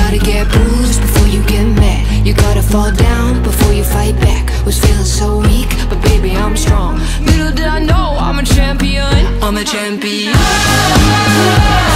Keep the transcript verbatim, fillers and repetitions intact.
gotta get bruised before you get mad. You gotta fall down before you fight back. Was feeling so weak, but baby I'm strong. Little did I know I'm a champion. I'm a champion.